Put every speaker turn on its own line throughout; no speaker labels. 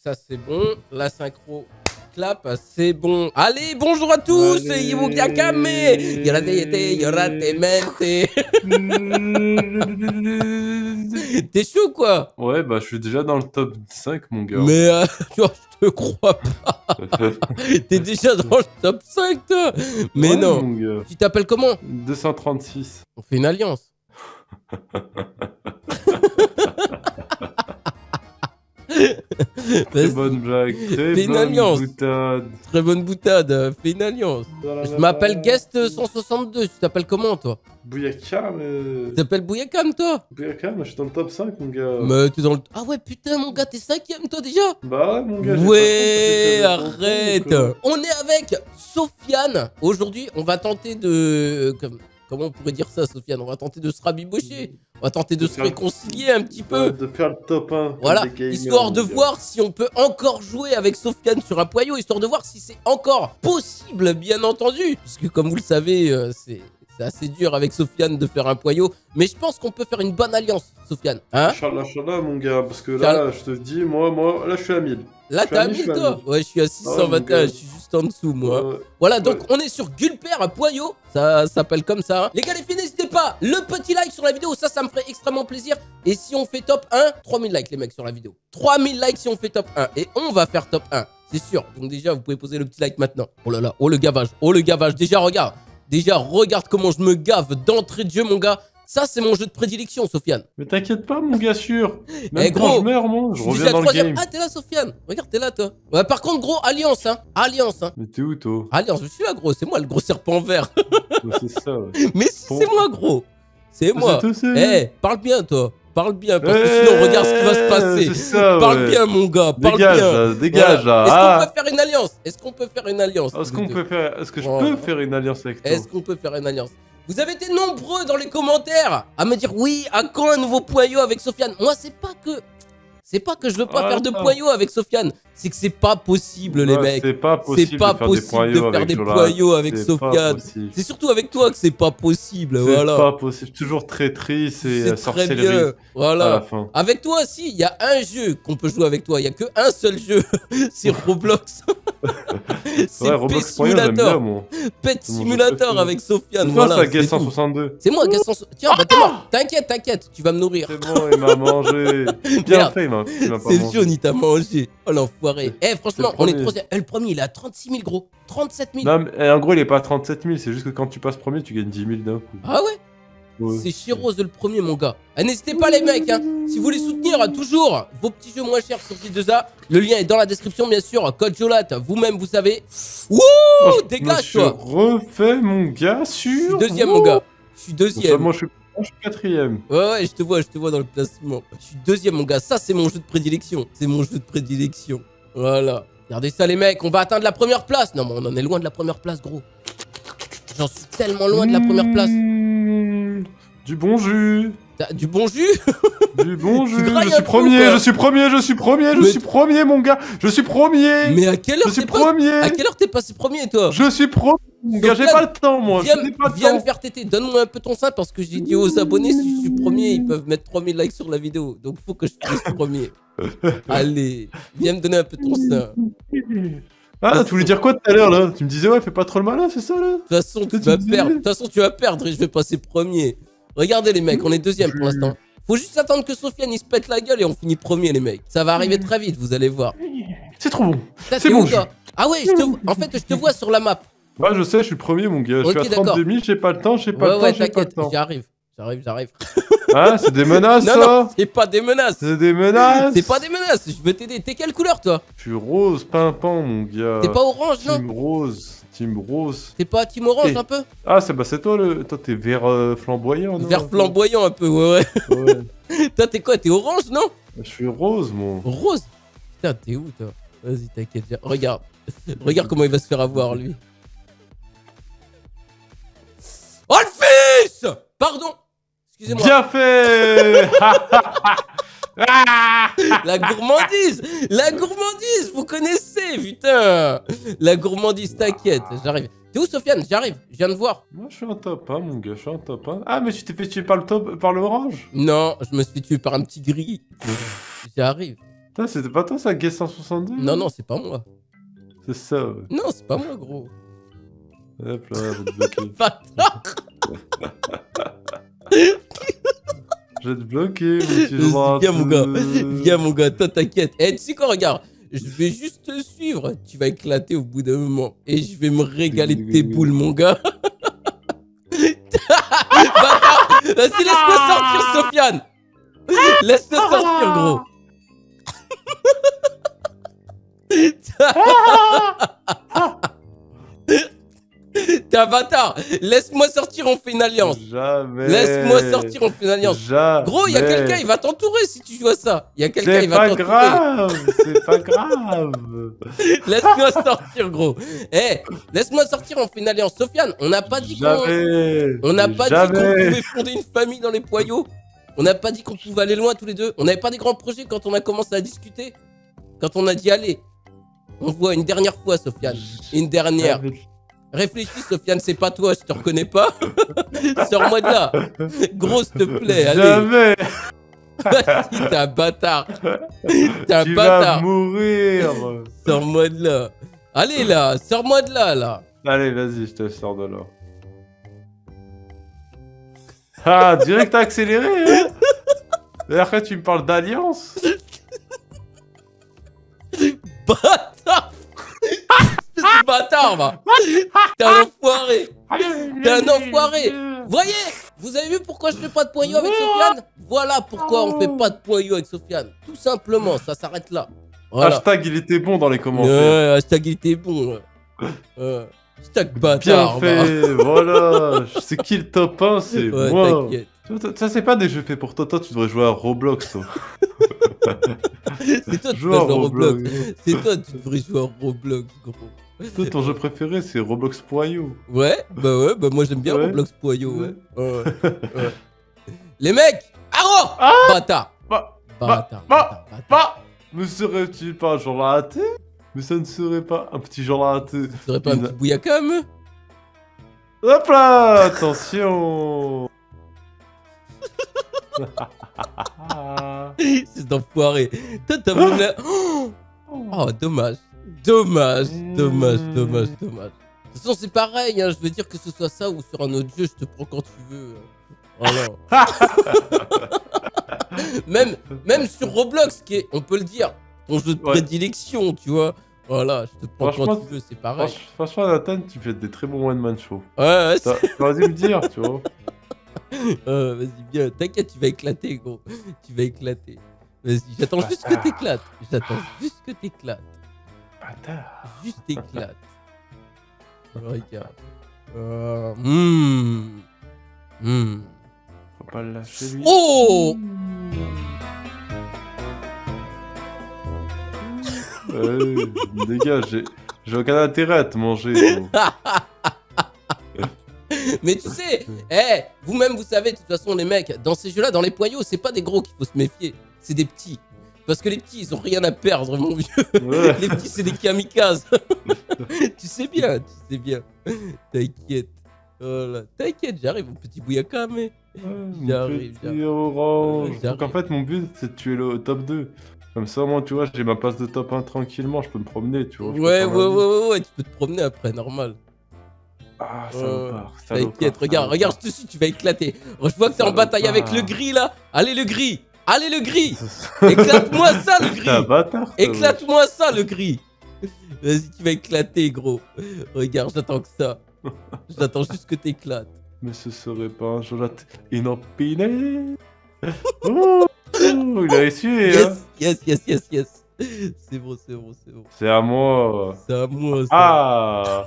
Ça c'est bon. La synchro clap, c'est bon. Allez, bonjour à tous. Yibugakame. T'es chaud quoi?
Ouais, bah je suis déjà dans le top 5, mon gars.
Mais je te crois pas. T'es déjà dans le top 5 toi. Mais
Ouais,
non.
mon gars.
Tu t'appelles comment?
236.
On fait une alliance.
Très bonne blague, très
Fais une
bonne
alliance.
boutade.
Très bonne boutade, fais une alliance. Je m'appelle Guest 162, tu t'appelles comment toi?
Bouyakam,
Tu t'appelles Bouyakam toi?
Bouyakam, je suis dans le top 5, mon gars.
Mais t'es dans le... Ah ouais putain mon gars, t'es 5ème toi déjà?
Bah ouais, mon gars.
Ouais,
j'ai pas le temps,
arrête. On est avec Sofiane. Aujourd'hui, on va tenter de... Comment on pourrait dire ça, Sofiane? On va tenter de se rabibocher. On va tenter de se réconcilier un petit peu.
De faire le top 1.
Voilà, histoire de voir si on peut encore jouer avec Sofiane sur un poyau, histoire de voir si c'est encore possible, bien entendu. Puisque comme vous le savez, c'est assez dur avec Sofiane de faire un poyau. Mais je pense qu'on peut faire une bonne alliance, Sofiane. Hein?
Inch'Allah, mon gars, parce que là, je te dis, moi, là, je suis à 1000.
Là, t'es à 1000, toi? Ouais, je suis à 621, je suis juste en dessous, moi. Voilà, donc on est sur Gulper à Poyau, ça s'appelle comme ça. Hein. Les gars, les filles, n'hésitez pas, le petit like sur la vidéo, ça me ferait extrêmement plaisir. Et si on fait top 1, 3000 likes, les mecs, sur la vidéo. 3000 likes si on fait top 1. Et on va faire top 1, c'est sûr. Donc déjà, vous pouvez poser le petit like maintenant. Oh là là, oh le gavage, déjà, regarde comment je me gave d'entrée de jeu, mon gars. Ça, c'est mon jeu de prédilection, Sofiane.
Mais t'inquiète pas, mon gars, sûr. Même
Eh,
quand
gros,
je meurs, moi, je reviens dans le game.
Ah, t'es là, Sofiane. Regarde, t'es là, toi. Ouais, par contre, gros, alliance, hein. Alliance, hein.
Mais t'es où, toi?
Alliance, je suis là, gros. C'est moi, le gros serpent vert.
Ouais, c'est ça, ouais.
Mais si, c'est moi, gros. C'est moi. Eh, parle bien, toi. Parle bien, parce que sinon, regarde ce qui va se passer.
Ça,
parle bien, mon gars. Parle bien.
Dégage, là.
Est-ce qu'on peut faire une alliance? Est-ce qu'on peut faire une alliance?
Est-ce que je peux faire une alliance avec toi?
Est-ce qu'on peut faire une alliance? Vous avez été nombreux dans les commentaires à me dire oui, à quand un nouveau poyau avec Sofiane? Moi, c'est pas que je veux pas faire de poyau avec Sofiane, c'est que c'est pas possible, les mecs.
C'est pas possible
de faire des poyaux avec Sofiane. C'est surtout avec toi que c'est pas possible, voilà.
C'est pas possible, toujours traîtrise et sorcellerie.
Très bien, voilà.
À la fin.
Avec toi aussi, il y a un jeu qu'on peut jouer avec toi, il y a que un seul jeu, c'est Roblox. C'est Pet Simulator. Pet Simulator avec Sofiane, voilà.
C'est Guest 162.
C'est moi, Guest 162. Tiens, bah t'es mort. T'inquiète, tu vas me nourrir.
C'est bon, il m'a mangé. Bien fait, il m'a pas mangé.
C'est jaune, il t'a mangé. Oh l'enfoiré. Eh, franchement, on est troisième. Le premier, il a 36 000, gros. 37 000.
Non, mais en gros, il est pas à 37 000. C'est juste que quand tu passes premier, tu gagnes 10 000 d'un coup.
Ah ouais? C'est Chirose le premier, mon gars. N'hésitez pas, les mecs, hein. Si vous voulez soutenir toujours vos petits jeux moins chers sur J2A, le lien est dans la description, bien sûr. Code Jolat, vous-même, vous savez. Wouh, dégage, toi.
Je refais, mon gars, sur.
Je suis deuxième, mon gars. Je suis deuxième.
Moi, je suis quatrième.
Ouais, je te vois dans le placement. Je suis deuxième, mon gars. Ça, c'est mon jeu de prédilection. C'est mon jeu de prédilection. Voilà. Regardez ça, les mecs. On va atteindre la première place. Non, mais on en est loin de la première place, gros. J'en suis tellement loin de la première place.
Du bon jus.
Du bon jus?
Du bon jus. Je suis premier, mon gars. Je suis premier.
Mais à quelle heure
je suis premier?
À quelle heure t'es passé premier, toi?
Je suis premier. Mon gars, j'ai pas le temps, moi.
Viens me faire téter. Donne-moi un peu ton sein parce que j'ai dit aux abonnés si je suis premier, ils peuvent mettre 3000 likes sur la vidéo. Donc faut que je fasse premier. Allez, viens me donner un peu ton sein.
Ah, tu voulais dire quoi tout à l'heure, là? Tu me disais, ouais, fais pas trop le malin, c'est ça, là?
De toute façon, tu vas perdre. De toute façon, tu vas perdre et je vais passer premier. Regardez, les mecs, on est deuxième pour l'instant. Faut juste attendre que Sofiane il se pète la gueule et on finit premier, les mecs. Ça va arriver très vite, vous allez voir.
C'est trop bon.
C'est bon, gars. Ah ouais, en fait, je te vois sur la map.
Ouais, je sais, je suis le premier, mon gars. Je suis à 32 000, j'ai pas le temps,
Ouais, t'inquiète, j'arrive. J'arrive.
Ah, c'est des menaces, ça?
Non, c'est pas des menaces.
C'est des menaces.
C'est pas des menaces, je veux t'aider. T'es quelle couleur, toi?
Je suis rose, pimpant, mon gars.
T'es pas orange, non?
Team rose.
T'es pas team orange, un peu?
Ah, c'est toi, Toi, t'es vert flamboyant, non?
Vert flamboyant, un peu, ouais. Toi, t'es quoi? T'es orange, non?
Je suis rose, moi.
Rose? Putain, t'es où, toi? Vas-y, t'inquiète, regarde. Regarde comment il va se faire avoir, lui. Oh, le fils! Pardon! Excusez-moi.
Bien fait.
La gourmandise, vous connaissez, putain. La gourmandise, t'inquiète, j'arrive. T'es où, Sofiane? J'arrive, je viens de voir.
Moi, je suis un top 1, mon gars, je suis un top 1. Ah, mais tu t'es fait tuer par l'orange?
Non, je me suis tué par un petit gris. J'arrive.
Putain, c'était pas toi ça, Guess 162?
Non, non, c'est pas moi.
C'est ça, ouais.
Non, c'est pas moi, gros.
Hop là, je vais te bloquer.
Bâtard.
Je vais te bloquer, mon petit Jean.
Viens, mon gars. Viens, mon gars. Toi, t'inquiète. Eh, tu sais quoi, regarde. Je vais juste te suivre. Tu vas éclater au bout d'un moment. Et je vais me régaler de tes boules, mon gars. Bâtard. Vas-y, laisse-moi sortir, Sofiane. Laisse-le sortir, gros. T'es un bâtard. Laisse-moi sortir, on fait une alliance.
Jamais.
Laisse-moi sortir, on fait une alliance.
Jamais.
Gros, il y a quelqu'un, il va t'entourer si tu joues à ça. Il y a quelqu'un, il va t'entourer.
C'est pas grave.
Laisse-moi sortir, gros. Eh, laisse-moi sortir, on fait une alliance. Sofiane, on n'a pas dit qu'on pouvait fonder une famille dans les Poyaux. On n'a pas dit qu'on pouvait aller loin tous les deux. On n'avait pas des grands projets quand on a commencé à discuter. Quand on a dit allez. On voit une dernière fois, Sofiane. Une dernière. Réfléchis, Sofiane, c'est pas toi, je te reconnais pas. Sors-moi de là. Gros, s'il te plaît, allez.
Jamais.
Vas-y, t'es un bâtard. T'es un
tu
bâtard.
vas mourir.
Sors-moi de là. Allez là, sors-moi de là, là.
Allez, vas-y, je te sors de là. Ah, direct accéléré, hein. Et après, tu me parles d'alliance.
Bâtard. T'es un bâtard, va. T'es un enfoiré. T'es un enfoiré. Voyez, vous avez vu pourquoi je fais pas de poignon avec Sofiane? Voilà pourquoi on fait pas de poignon avec Sofiane. Tout simplement, ça s'arrête là. Voilà.
Hashtag, il était bon dans les commentaires.
Ouais, hashtag, il était bon. Hashtag bâtard.
Bien fait, voilà. C'est qui le top 1? C'est moi. Ça, c'est pas des jeux faits pour toi. Toi, tu devrais jouer à Roblox, toi.
C'est toi qui joues à Roblox. C'est toi, tu devrais jouer à Roblox, gros.
Toi, ton jeu préféré, c'est Roblox Poyo.
Ouais, bah moi j'aime bien Roblox Poyo, ouais. Les mecs, Aro, bâtard. Bâtard.
Me serait-il pas un genre raté? Mais ça ne serait pas un petit genre raté.
Ça serait pas un petit bouillaka, me?
Hop là, attention.
C'est d'enfoiré. Toi, t'as voulu la... Oh, dommage. Dommage. De toute façon, c'est pareil, hein. Je veux dire que ce soit ça ou sur un autre jeu, je te prends quand tu veux. Voilà. même sur Roblox, qui est, on peut le dire, ton jeu de prédilection, tu vois. Voilà, je te prends quand tu veux, c'est pareil.
Franchement, Nathan, tu fais des très bons one-man show.
Ouais,
vas-y me dire, tu vois.
Vas-y, bien, t'inquiète, tu vas éclater, gros. Tu vas éclater. Vas-y, j'attends juste que t'éclates.
Bâtard.
Juste éclate. Regarde.
Faut pas le lâcher, lui.
Oh!
Dégage, j'ai aucun intérêt à te manger.
Mais tu sais, vous-même vous savez, de toute façon les mecs, dans ces jeux-là, dans les poyaux, c'est pas des gros qu'il faut se méfier, c'est des petits. Parce que les petits, ils ont rien à perdre, mon vieux. Ouais. Les petits, c'est des kamikazes. Tu sais bien. T'inquiète. Voilà. T'inquiète, j'arrive, mon petit bouillaka, mais... J'arrive.
Orange. Donc en fait, mon but, c'est de tuer le top 2. Comme ça, moi, tu vois, j'ai ma place de top 1 tranquillement, je peux me promener, tu vois.
Ouais, tu peux te promener après, normal.
Ah, salopard.
T'inquiète, regarde, je te suis, tu vas éclater. Je vois que t'es en bataille avec le gris, là. Allez, le gris. Éclate-moi ça, le gris. Éclate-moi ça, le gris. Vas-y, tu vas éclater, gros. Regarde, j'attends que ça. J'attends juste que t'éclates.
Mais ce serait pas un Jonathan inopiné. Oh, il a essuyé, hein.
Yes. C'est bon.
C'est à moi.
Ça.
Ah.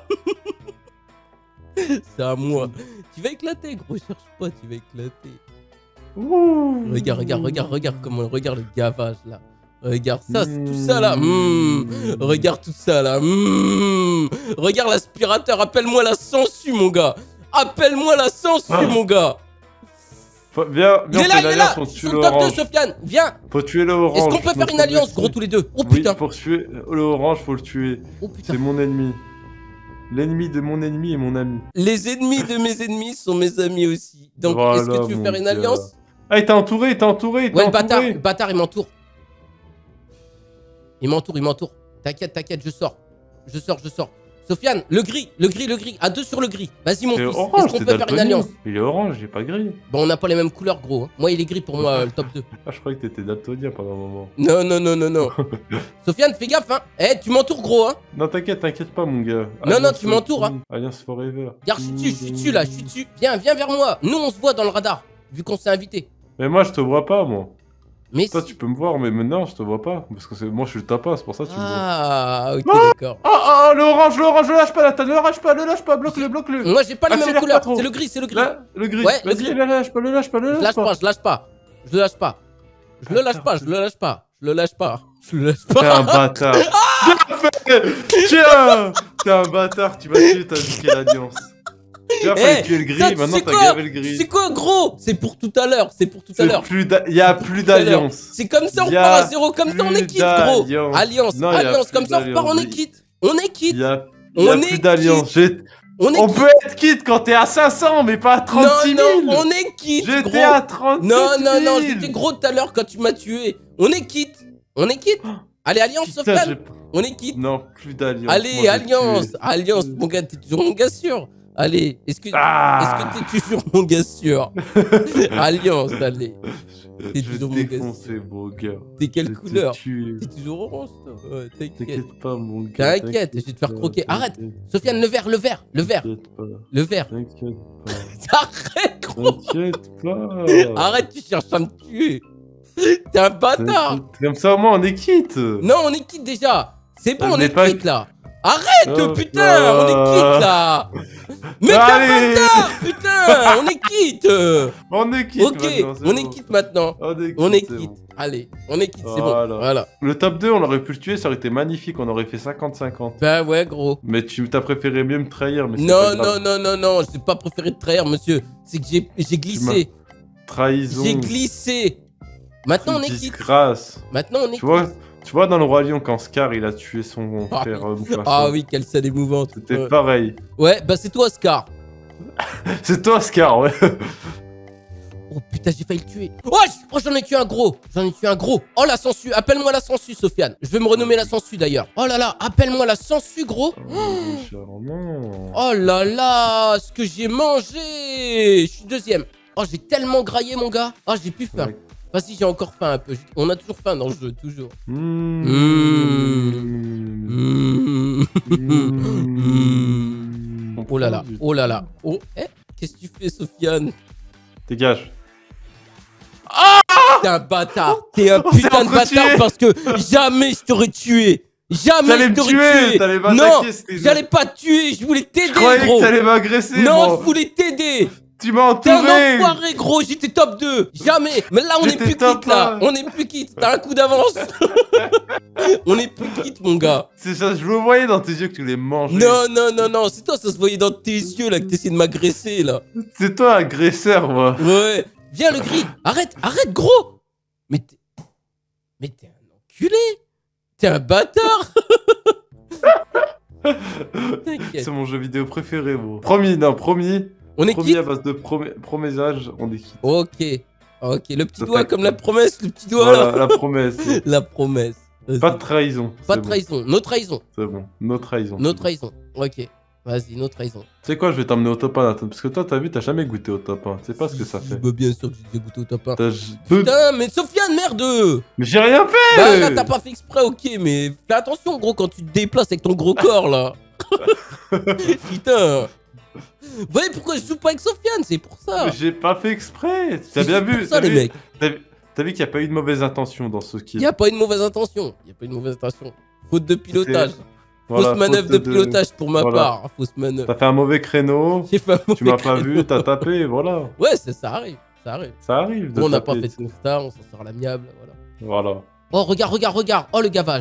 C'est à moi. Tu vas éclater, gros, cherche pas, tu vas éclater.
Ouh.
Regarde comment, regarde le gavage là. Regarde ça, tout ça là. Regarde tout ça là. Regarde l'aspirateur, appelle-moi la sangsue, mon gars. Mon gars.
Viens,
il est là. Ils sont top 2, Sofiane. Viens.
Faut tuer le orange.
Est-ce qu'on peut faire une alliance, gros, tous les deux? Oh putain.
Oui, pour tuer le orange, faut le tuer.
Oh putain.
C'est mon ennemi. L'ennemi de mon ennemi est mon ami.
Les ennemis de mes ennemis sont mes amis aussi. Donc, voilà, est-ce que tu veux faire une alliance?
Ah, il t'a entouré.
Ouais, le bâtard, il m'entoure. Il m'entoure, il m'entoure. T'inquiète, t'inquiète, je sors. Je sors. Sofiane, le gris. À 2 sur le gris. Vas-y, mon fils. Est-ce qu'on peut faire une alliance?
Il est orange, il est pas gris.
Bon, on n'a pas les mêmes couleurs, gros. Moi, il est gris pour moi, le top 2.
Ah, je croyais que t'étais daltonien pendant un moment.
Non. Sofiane, fais gaffe, hein. Eh, tu m'entoures, gros, hein.
Non, t'inquiète pas, mon gars.
Non, tu m'entoures, hein.
Alliance Forever.
Regarde, je suis dessus, là, je suis dessus. Viens vers moi. Nous, on se voit dans le radar, vu qu'on s'est invité.
Mais moi, je te vois pas, moi.
Mais
toi, tu peux me voir, mais maintenant, je te vois pas. Parce que moi, je suis le top 1, c'est pour ça que tu me vois.
Ah, ok, d'accord.
Oh, l'orange, le lâche pas, Nathan, le lâche pas, bloque-le.
Moi, j'ai pas les mêmes couleurs, c'est le gris.
Là, le gris.
Ouais,
vas-y, le lâche pas.
Je lâche pas. Je le lâche pas.
T'es un bâtard. Tiens, t'es un bâtard, tu m'as tué, t'as niqué l'alliance. Tu as fait tuer le gris, maintenant t'as gavé le gris.
C'est quoi, gros? C'est pour tout à l'heure,
Il y a plus d'alliance.
C'est comme ça, on repart à 0, comme ça on est quitte, gros. Alliance, comme ça on repart, on est quitte. Il y a
plus d'alliance. On peut être quitte quand t'es à 500, mais pas à 36 000.
Non, on est quitte, gros.
J'étais à 37 000.
Non, j'étais gros tout à l'heure quand tu m'as tué. On est quitte. Allez, alliance, Sofiane. On est quitte.
Non, plus d'alliance.
Allez, alliance, mon gars, t'es toujours mon gars sûr. Allez, est-ce que t'es toujours mon gars sûr? Alliance, allez. T'es toujours mon gars sûr. T'es quelle couleur? T'es toujours orange, toi. Ouais,
t'inquiète pas, mon gars.
T'inquiète, je vais te faire croquer. Arrête, Sofiane, le vert. Le vert.
T'inquiète pas.
Arrête, gros.
T'inquiète pas.
Arrête, tu cherches à me tuer. T'es un bâtard.
Comme ça, au moins, on est quitte.
Non, on est quitte déjà. C'est bon, on est quitte là. Arrête, putain, on est quitte là. Mais t'es un bâtard, putain, on est quitte. Ok, on est quitte maintenant. On est quitte. Allez, on est quitte, c'est bon. Voilà.
Le top 2, on aurait pu le tuer, ça aurait été magnifique, on aurait fait 50-50.
Bah ouais, gros.
Mais tu t'as préféré mieux me trahir. Mais
non, j'ai pas préféré te trahir, monsieur. C'est que j'ai glissé.
Trahison.
J'ai glissé. Maintenant, on est quitte. Maintenant, on est quitte.
Tu vois, dans le Roi Lion, quand Scar il a tué son frère Mufasa.
Ah oui, quelle scène émouvante.
C'était pareil.
Ouais, bah c'est toi, Scar.
C'est toi, Scar, ouais.
Oh putain, j'ai failli le tuer. Oh, j'en ai tué un gros. Oh, la sangsue. Appelle-moi la sangsue, Sofiane. Je vais me renommer la sangsue d'ailleurs. Oh là là, appelle-moi la sangsue, gros. Oh là là, ce que j'ai mangé. Je suis deuxième. Oh, j'ai tellement graillé, mon gars. Oh, j'ai plus faim. Vas-y, j'ai encore faim un peu. On a toujours faim dans le jeu, toujours. Oh là là. Oh, qu'est-ce que tu fais, Sofiane?
Dégage.
T'es un bâtard. T'es un putain de bâtard parce que jamais je t'aurais tué. Jamais je t'aurais tué. Non, j'allais pas te tuer. Je voulais t'aider, gros.
Je croyais que t'allais m'agresser.
Non, je voulais t'aider.
Tu m'as entouré.
T'es un enfoiré, gros. J'étais top 2. Jamais. Mais là, on est plus quitte, là. On est plus quitte. T'as un coup d'avance. On est plus quitte, mon gars.
C'est ça, je me voyais dans tes yeux que tu les mangeais.
Non. C'est toi, ça se voyait dans tes yeux, là, que t'essayais de m'agresser, là.
C'est toi, agresseur, moi.
Ouais. Viens, le gris. Arrête, gros. Mais t'es un enculé. T'es un bâtard.
C'est mon jeu vidéo préféré, bro. Promis.
On est quitte.
À base de promessage, on est quitte.
Ok. Le petit doigt comme la promesse, le petit doigt
voilà,
là.
La promesse.
La promesse.
Pas de trahison.
Pas de trahison. Nos trahisons.
C'est bon. Nos trahisons.
Ok. Vas-y, nos trahisons.
Tu sais quoi, je vais t'emmener au top 1, Nathan. Parce que toi, t'as vu, t'as jamais goûté au top 1. Tu sais pas ce que ça fait.
Bah, bien sûr que j'ai goûté au top 1. Putain, mais Sofiane, merde.
Mais j'ai rien fait.
Bah là, t'as pas fait exprès, ok. Mais fais attention, gros, quand tu te déplaces avec ton gros corps, là. Putain. Vous voyez pourquoi je joue pas avec Sofiane, c'est pour ça.
Mais j'ai pas fait exprès. T'as bien vu.
C'est ça, les mecs.
T'as vu qu'il n'y a pas eu de mauvaise intention dans ce kill.
Il n'y a pas eu de mauvaise intention. Faute de pilotage. Fausse manœuvre de pilotage pour ma part. Fausse manœuvre.
T'as fait un mauvais créneau. Tu m'as pas vu, t'as tapé, voilà.
Ouais, ça arrive.
Ça arrive.
On n'a pas fait de constat, on s'en sort à l'amiable,
voilà.
Oh, regarde. Oh, le gavage.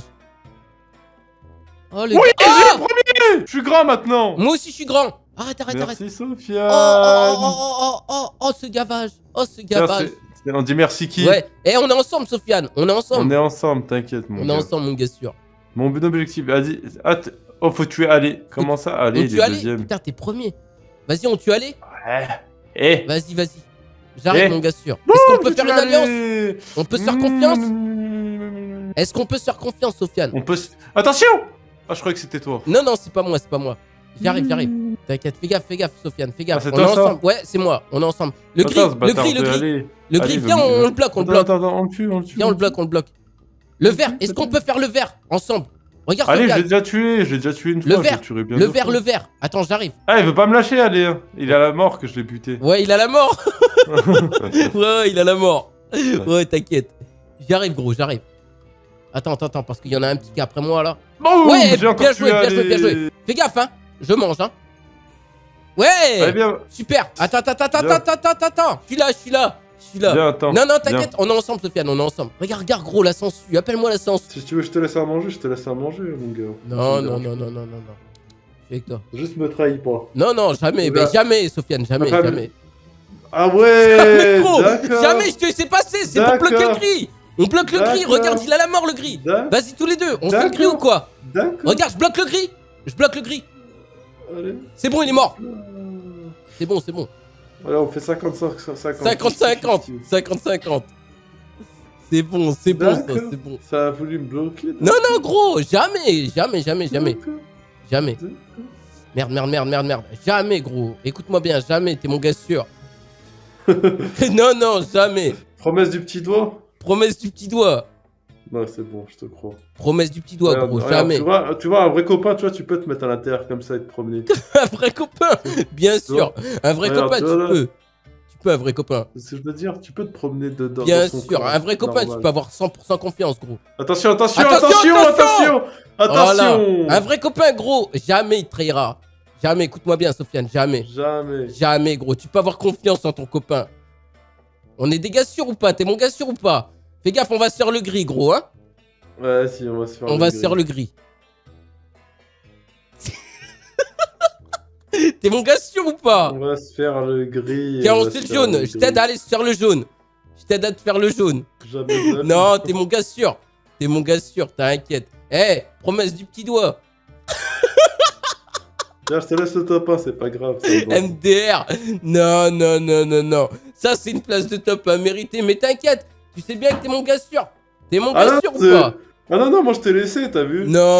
Oui, j'ai le premier. Je suis grand maintenant.
Moi aussi, je suis grand. Arrête.
Merci, Sofiane.
Oh, ce gavage.
On dit merci qui?
Ouais. Et on est ensemble, Sofiane. On est ensemble,
t'inquiète, mon gars.
On est ensemble, mon gars sûr.
Mon objectif, vas-y. Oh, faut tuer Ali. Comment ça, Ali, il est deuxième?
Putain, t'es premier. Vas-y, on tue Ali.
Ouais.
Vas-y. J'arrive, mon gars sûr. Est-ce qu'on peut faire une alliance? On peut se faire confiance? Est-ce qu'on peut se faire confiance, Sofiane?
On peut... Attention! Ah, je croyais que c'était toi.
Non, non, c'est pas moi, c'est pas moi. J'arrive, j'arrive. T'inquiète, fais gaffe, Sofiane, fais gaffe.
Ah,
On est ensemble. Ouais, c'est moi, on est ensemble. Le gris, le gris, le gris. Le gris, viens, on le bloque, on le bloque.
Attends, on le tue, on le tue.
Viens, on le bloque, on le bloque. Le vert, est-ce qu'on peut faire le vert ensemble? Regarde,
allez, je l'ai déjà tué une fois.
Le vert. Attends, j'arrive.
Ah, il veut pas me lâcher, allez. Il est à la mort que je l'ai buté.
Ouais, il a la mort. Ouais, il a la mort. Ouais, t'inquiète. J'arrive, gros, j'arrive. Attends, parce qu'il y en a un petit qui est après moi, là.
Bon,
ouais, bien joué. Fais gaffe, hein. Je mange, hein. Ouais. Allez, bien. Super. Attends. Je suis là.
Bien, attends.
Non, t'inquiète, on est ensemble, Sofiane, on est ensemble. Regarde, gros, la sangsue, appelle-moi la sangsue.
Si tu veux, je te laisse à manger, mon gars.
Non. Je suis avec toi.
Juste me trahis pas.
Non, jamais, mais jamais, Sofiane, jamais.
Ah ouais,
d'accord. Jamais, je te laisse passer, c'est pour bloquer le gris. On bloque le gris, regarde, il a la mort, le gris. Vas-y, tous les deux, on fait le gris ou quoi? Regarde, je bloque le gris. C'est bon, il est mort. C'est bon.
Voilà, on fait 50-50.
50-50. C'est bon, c'est bon.
Ça a voulu me bloquer.
Non, gros, jamais. Merde. Jamais, gros. Écoute-moi bien, jamais, t'es mon gars sûr. Non, jamais.
Promesse du petit doigt. Non, c'est bon, je te crois.
Promesse du petit doigt, gros, jamais.
Tu vois, un vrai copain, tu peux te mettre à l'intérieur comme ça et te promener.
Un vrai copain, bien sûr. Un vrai copain, tu peux. Tu peux, un vrai copain.
C'est ce que je veux dire, tu peux te promener dedans.
Bien sûr, un vrai copain, tu peux avoir 100% confiance, gros.
Attention.
Voilà. Un vrai copain, gros, jamais il te trahira. Jamais, écoute-moi bien, Sofiane, jamais. Jamais, gros, tu peux avoir confiance en ton copain. On est des gars sûrs ou pas? T'es mon gars sûr ou pas? Fais gaffe, on va se faire le gris, gros, hein?
Ouais, si, on va se faire
on va se faire le gris. T'es mon gars sûr ou pas?
On va se faire le gris.
Tiens, on se fait le jaune. Je t'aide à aller se faire le jaune. Non, t'es mon gars sûr. T'inquiète. Promesse du petit doigt.
Tiens, je te laisse le top 1, c'est pas grave.
MDR. Non. Ça, c'est une place de top 1 méritée. Mais t'inquiète, tu sais bien que t'es mon gars sûr. Ou pas?
Ah non, moi je t'ai laissé, t'as vu?
Non.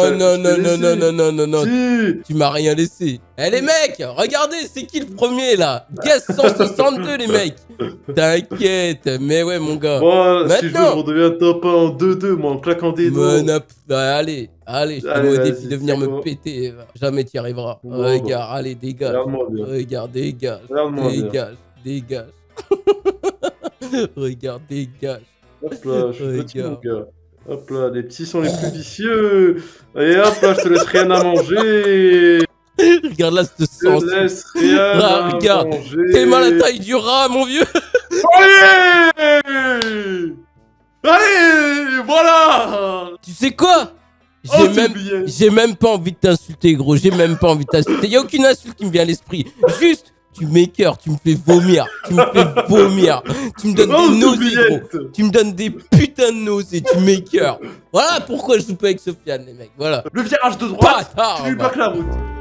Si. Tu m'as rien laissé. Les mecs, regardez, c'est qui le premier là? Guess 162, les mecs. T'inquiète, mais ouais, mon gars.
Moi, si je redeviens top 1 en 2-2, moi en claquant des doigts.
Allez, je te mets au défi de venir me péter. Jamais t'y arriveras. Regarde, allez, dégage. Regarde, dégage. Regarde, dégage.
Hop là, je suis petit, mon gars. Hop là, les petits sont les plus vicieux. Et hop là, je te laisse rien à manger.
Regarde là, ce sens.
Je te laisse rien à
regarde,
manger.
T'es mal à la taille du rat, mon vieux.
Allez, voilà.
Tu sais quoi? J'ai même pas envie de t'insulter, gros. Il y a aucune insulte qui me vient à l'esprit. Juste, tu m'écœures, tu me fais vomir. Tu me donnes des nausées, gros. Tu me donnes des putains de nausées, tu m'écœures. Voilà pourquoi je joue pas avec Sofiane, les mecs. Voilà.
Le virage de droite, tu lui bloques la route.